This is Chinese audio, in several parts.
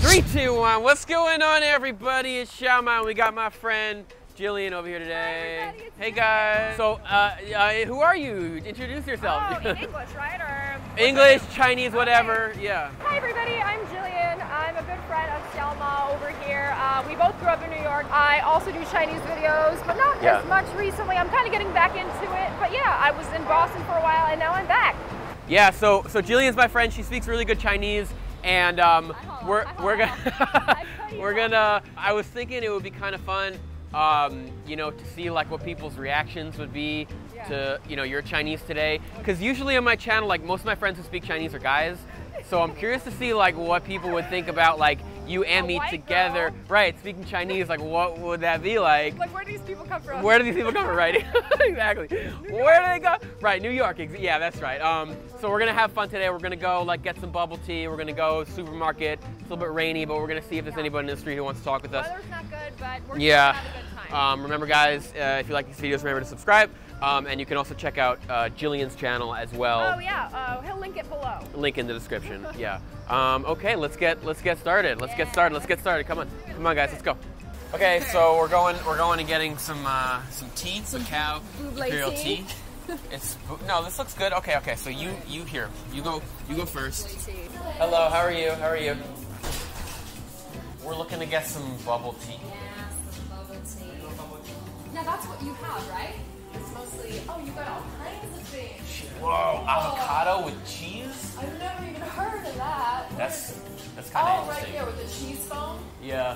3, 2, 1. What's going on, everybody? It's Xiaomanyc. We got my friend Jillian over here today. Hi, hey guys. So, who are you? Introduce yourself. Oh, in English, right? Or English, Chinese, whatever. Okay. Yeah. Hi, everybody. I'm Jillian. I'm a good friend of Xiaomanyc over here. We both grew up in New York. I also do Chinese videos, but not as much recently. I'm kind of getting back into it. But yeah, I was in Boston for a while, and now I'm back. Yeah. So Jillian's my friend. She speaks really good Chinese. And we're gonna. I was thinking it would be kind of fun, you know, to see like what people's reactions would be to your Chinese today. Because usually on my channel, like most of my friends who speak Chinese are guys. So I'm curious to see like what people would think about like you and me together, girl. right? Speaking Chinese, like what would that be like? Like where do these people come from? Where do these people come from? Right? Exactly. Where do they go? Right, New York. Yeah, that's right. So we're gonna have fun today. We're gonna go like get some bubble tea. We're gonna go supermarket. It's a little bit rainy, but we're gonna see if there's anybody in the street who wants to talk with us. Weather's not good, but we're gonna have a good time. Remember, guys, if you like these videos, remember to subscribe. And you can also check out Jillian's channel as well. Oh yeah, he'll link it below. Link in the description. Yeah. Okay, let's get started. Let's get started. Come on, guys, let's go. Okay, so we're going and getting some tea, cacao, imperial tea. No, this looks good. Okay. So you here. You go first. Hello. How are you? We're looking to get some bubble tea. Yeah, some bubble tea. Yeah, that's what you have, right? It's mostly. Oh, you got all kinds of things. Whoa, avocado with cheese? I've never even heard of that. That's kind of right interesting. here with the cheese foam. Yeah.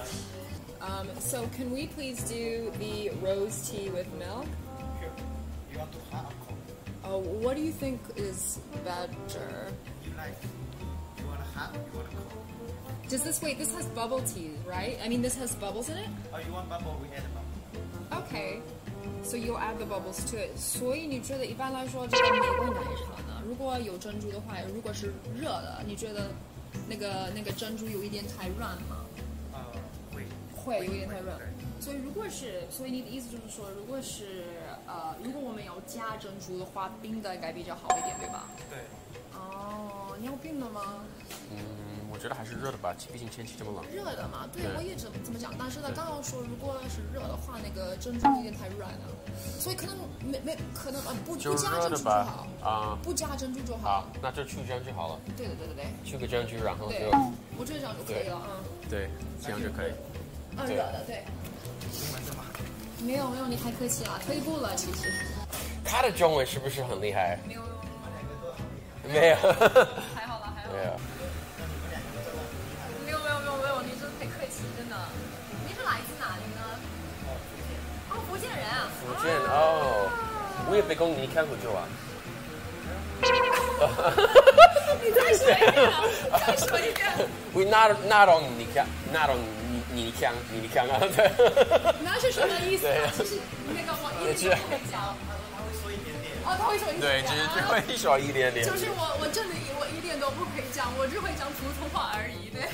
So can we please do the rose tea with milk? Sure. You want to hot or cold? Oh, what do you think is better? You like? You want a hot? You want a cold? This has bubble tea, right? I mean, this has bubbles in it? Oh, you want bubble? We add a bubble. Okay. So you'll add the bubbles to it. 所以你觉得一般来说这个美国奶茶呢，如果有珍珠的话，如果是热的，你觉得那个珍珠有一点太软吗？会有一点太软。所以你的意思就是说，如果我们要加珍珠的话，冰的应该比较好一点，对吧？ 对。 哦，你要冰的吗？ 我觉得还是热的吧，毕竟天气这么冷。 热的嘛，对，我也这么讲。但是呢，刚刚说如果是热的话，那个珍珠有点太软了，所以可能可能不加珍珠就好啊，不加珍珠就好。 那就去蒸就好了。 对， 去个蒸居，然后就。 我觉得这样就可以了啊。 对，这样就可以。 热的，对。没有，你太客气了，退步了其实。 他的中文是不是很厉害？ 没有。还好啦。 没有。 没有，你真的太客气，真的。你是来自哪里呢？哦，福建人啊。 福建哦，我也被公你看过就啊。 你再说一遍。 We not on 你看啊。 那是什么意思？就是那个我一点都不会讲。 他会说一点点。 哦，他会说一点点。 对，只会说一点点。 就是我真的一点都不会讲，我只会讲普通话而已，对。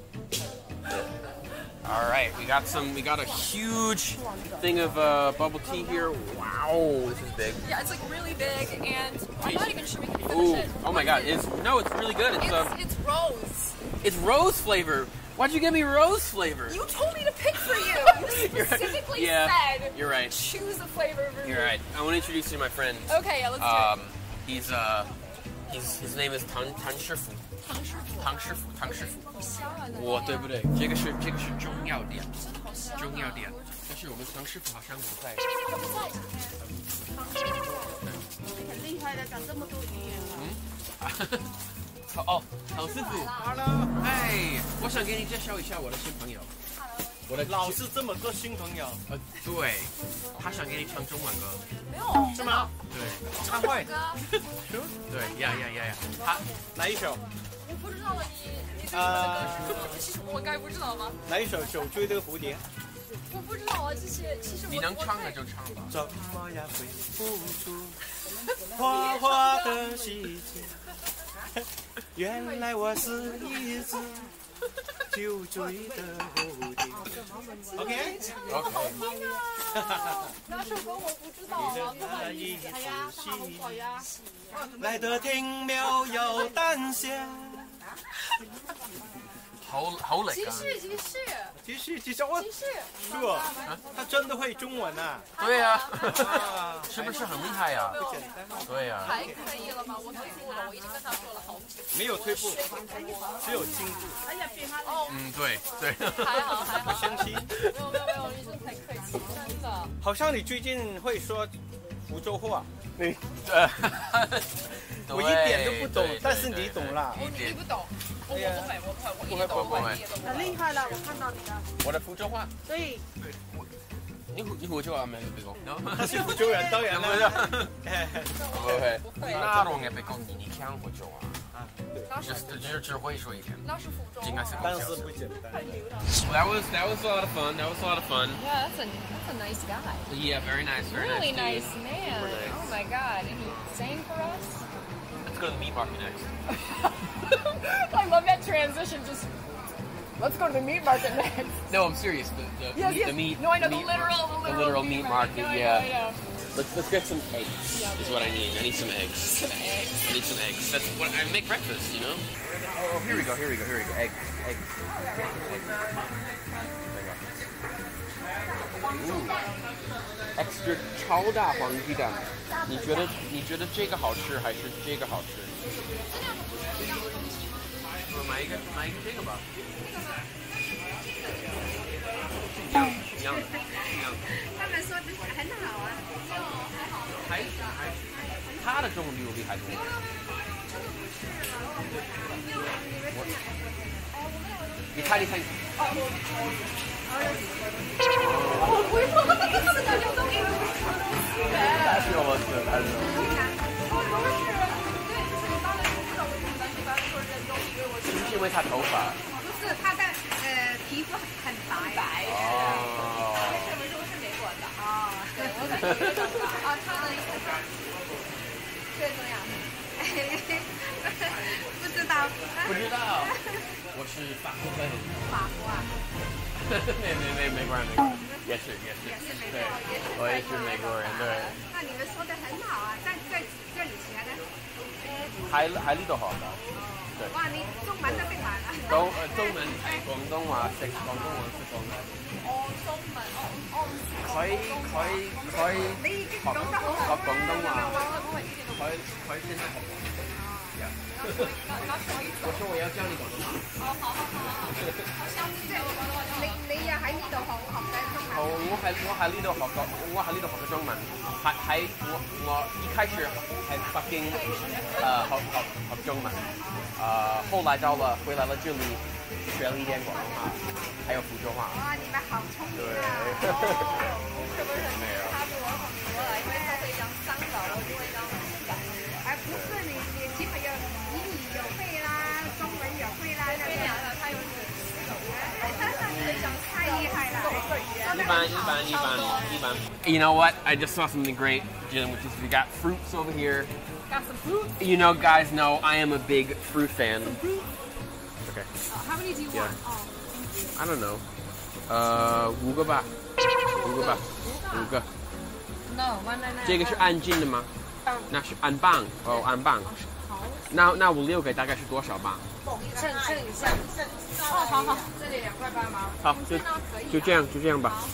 All right, we got a huge thing of bubble tea here. Wow, this is big. Yeah, it's like really big, and I'm not even sure we can finish it. Oh my God, it's really good. It's rose. It's rose flavor. Why'd you give me rose flavor? You told me to pick for you. You specifically said. You're right. Choose a flavor for you. You're right. I want to introduce you to my friend. Okay, yeah, let's do it. His name is 唐师傅。唐师傅， 我对不对？这个是中药店，但是我们唐师傅好像不在。 很厉害的，讲这么多语言了。 哦，唐师傅 Hello， 哎，我想给你介绍一下我的新朋友。我的老是这么多新朋友。 对，他想给你唱中文歌。 没有， 是吗？ 对， 唱会。 对呀，他哪一首？ 我不知道了，你对我的歌是什么？其实我该不知道吗？ 哪一首《手追的蝴蝶》？ 我不知道啊，这些其实你能唱的就唱吧。 怎么样会付出花花的细节？原来我是一只就追的蝴蝶。OK。 好听啊！那首歌我不知道啊，不好意思。哎呀，大家好呀。 来得挺妙又淡显。 好累啊！ 继续，我叔，他真的会中文啊？ 对呀， 啊， 是不是很厉害呀？ 不简单。 对呀。 还可以了吗？我退步了，我已经跟他说了好几次。 没有退步，只有进步。 对。 还好。 不生气。 没有，医生才客气，真的。 好像你最近会说福州话，我一点都不懂，但是你懂啦。 你不懂，我不会， 不会。 很厉害了，我看到你了。 我的福州话。 对。 你福州话咩？你講？ 他是福州人，當然啦。 不會，那種也被講你聽福州話。只會說一點。 那是福州話。 應該是但是不簡單。 That was a lot of fun. Yeah, that's a nice guy. Yeah, very nice. Really nice man. Super nice. Oh my god. And he sang for us? Let's go to the meat market next. I love that transition. Just let's go to the meat market next. No, I'm serious. The meat. No, I know the literal meat market. No, Yeah. I know. Let's get some eggs. Is what I need. I need some eggs. I need some eggs. That's what I make breakfast. You know. Oh, here we go. Eggs. Ooh. Extra 超大黄鸡蛋。你觉得这个好吃还是这个好吃？买一个这个吧。一样的。 他们说的很好啊。 还他的中文比我厉害多。你猜。但是我是不是因为他头发？ 不是，他的皮肤很白。 哦。 这本书是美国的啊，对，我感觉啊，他的对怎么样？ 不知道。 我是法国人。 法国啊？ 美国人，也是，对，我也是美国人，对。 那你们说的很好啊，在这里学的。 喺呢度學㗎。對。 哇，你中文都識埋啦。 中文係廣東話識，廣東話識講嘅。 中文， 佢你已經講得好好。 學廣東話。佢先係學廣東話。我說我要教你廣東話。好。 你又喺呢度學嘅中文。 我喺呢度學嘅中文。我一開始喺北京學中文，後來回來了這裡學了一點廣東話，還有福州話。 哇，你們好聰明啊！ 是不是？他比我很多了，因為他會講香港，我就會講香港。 不是你起碼有英語又會啦，中文又會啦，那邊他有太厲害了。 一般。You know what? I just saw something great, Jim, which is we got fruits over here. Got some fruit? You know, guys know I am a big fruit fan. Okay. How many do you want? I don't know. 5個吧。5個。 No, 这个是按斤的吗？那是按磅哦，按磅。那我6个大概是多少磅？ 称一下。好，这里2.8块吗？ 好，就这样吧。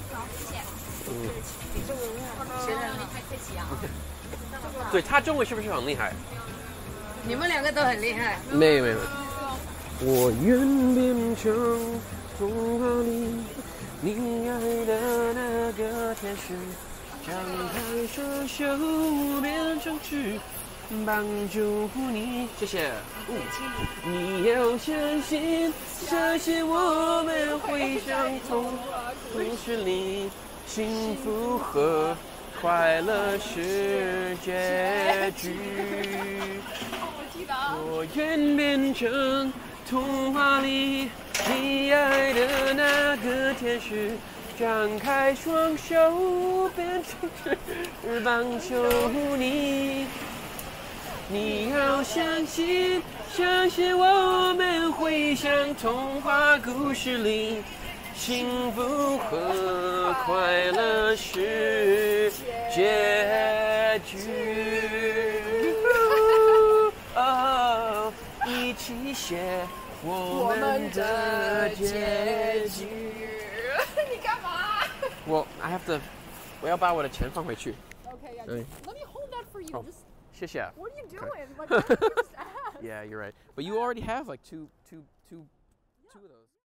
学长，你太客气啊。 对他中文是不是很厉害？ 你们2個都很厲害。 没有。我愿变成童话里你爱的那个天使，张开双手变成翅膀救护你。谢谢。你要相信我们会相同，故事里幸福和快乐是结局。我愿变成童话里你爱的那个天使，张开双手变成翅膀守护你。你要相信我们会像童话故事里，幸福和快乐是结局。一起写我们的结局。 你干嘛 Well, I have to. 我要把我的钱放回去。 ？Okay, yeah. Okay. Let me hold that for you. Oh. Just 谢谢。 what are you doing? Like, why don't you just ask? Yeah, you're right. But you already have like two of those.